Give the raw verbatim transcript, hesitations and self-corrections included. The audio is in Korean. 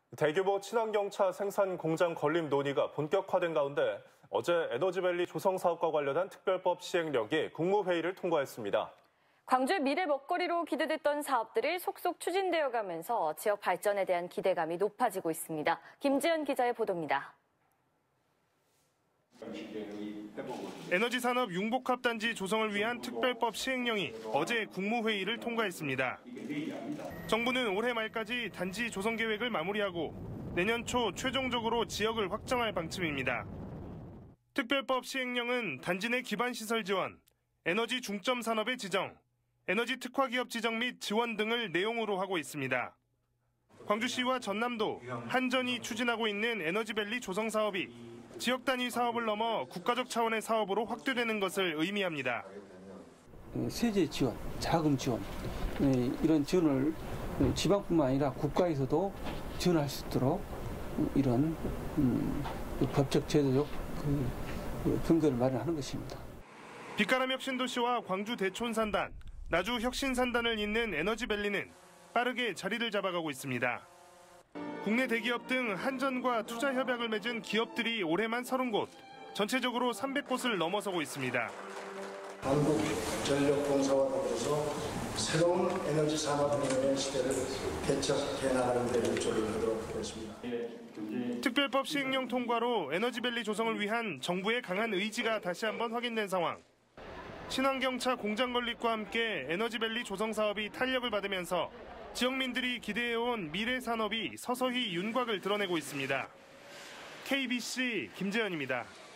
대규모 친환경차 생산 공장 건립 논의가 본격화된 가운데 어제 에너지밸리 조성 사업과 관련한 특별법 시행령이 국무회의를 통과했습니다. 광주의 미래 먹거리로 기대됐던 사업들이 속속 추진되어 가면서 지역 발전에 대한 기대감이 높아지고 있습니다. 김지연 기자의 보도입니다. 에너지산업 융복합단지 조성을 위한 특별법 시행령이 어제 국무회의를 통과했습니다. 정부는 올해 말까지 단지 조성 계획을 마무리하고 내년 초 최종적으로 지역을 확정할 방침입니다. 특별법 시행령은 단지 내 기반시설 지원, 에너지 중점 산업의 지정, 에너지 특화 기업 지정 및 지원 등을 내용으로 하고 있습니다. 광주시와 전남도, 한전이 추진하고 있는 에너지밸리 조성 사업이 지역 단위 사업을 넘어 국가적 차원의 사업으로 확대되는 것을 의미합니다. 세제 지원, 자금 지원, 이런 지원을 지방뿐만 아니라 국가에서도 지원할 수 있도록 이런 법적, 제도적 근거를 마련하는 것입니다. 빛가람 혁신도시와 광주 대촌산단, 나주 혁신산단을 잇는 에너지밸리는 빠르게 자리를 잡아가고 있습니다. 국내 대기업 등 한전과 투자 협약을 맺은 기업들이 올해만 서른 곳, 전체적으로 삼백 곳을 넘어서고 있습니다. 한국전력공사와 더불어서 새로운 에너지 산업의 시대를 개척해 나가는 데 일조를 하도록 하겠습니다. 특별법 시행령 통과로 에너지밸리 조성을 위한 정부의 강한 의지가 다시 한번 확인된 상황. 친환경차 공장 건립과 함께 에너지밸리 조성 사업이 탄력을 받으면서 지역민들이 기대해온 미래 산업이 서서히 윤곽을 드러내고 있습니다. 케이비씨 김재현입니다.